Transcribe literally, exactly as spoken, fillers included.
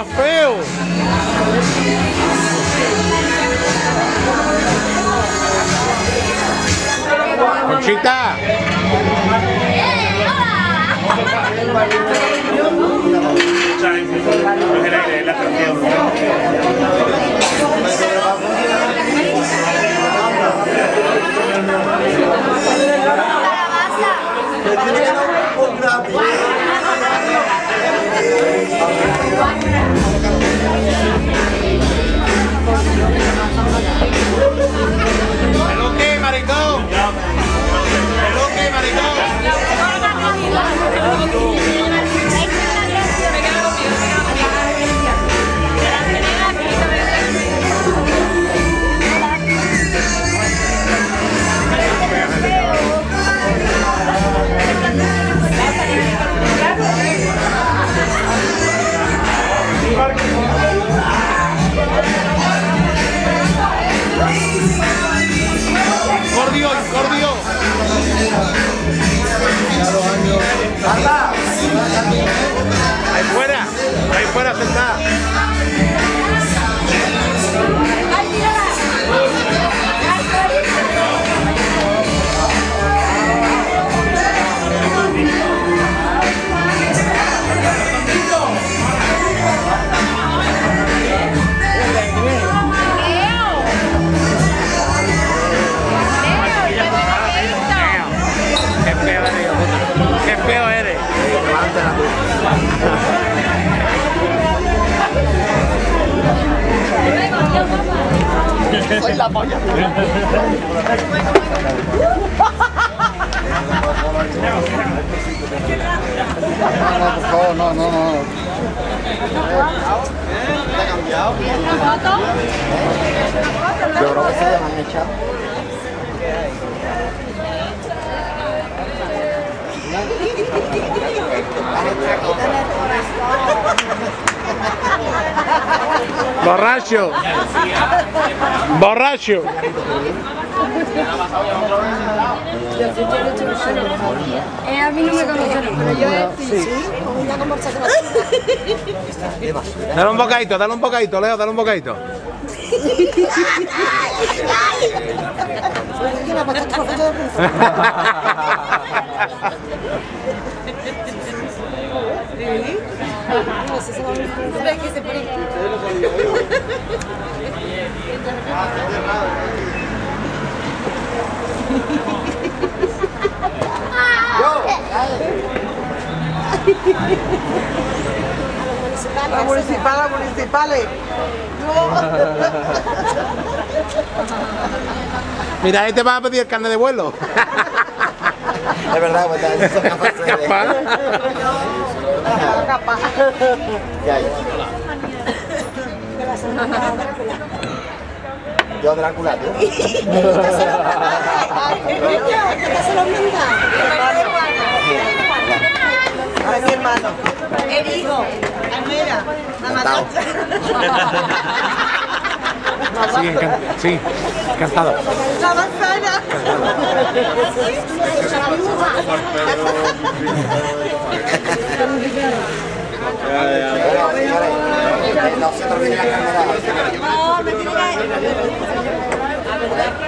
más feo. Conchita. La atracción. ¿Pero qué, maricón? ¿Pero qué, maricón? Cordio, cordio. Ahí fuera, ahí fuera sentada. Qué feo eres. Soy la polla. No, por favor, no, no, no. ¿Te ha cambiado? Yo creo que se le han echado. Borracho. Borracho. Eh, a mí no me conocen, pero yo sí. Dale un bocadito, dale un bocadito, Leo, dale un bocadito. La municipal, la municipales. Mira, este va a pedir el carnet de vuelo. Es verdad, pues también son capaces de... Capaz. Capaz. Ya, ya. Yo Drácula, tío. A ver, mi hermano. El hijo. Almera. La mató. Sí, encan sí, encantado. La manzana. No se termina la cámara. No, me tiene que...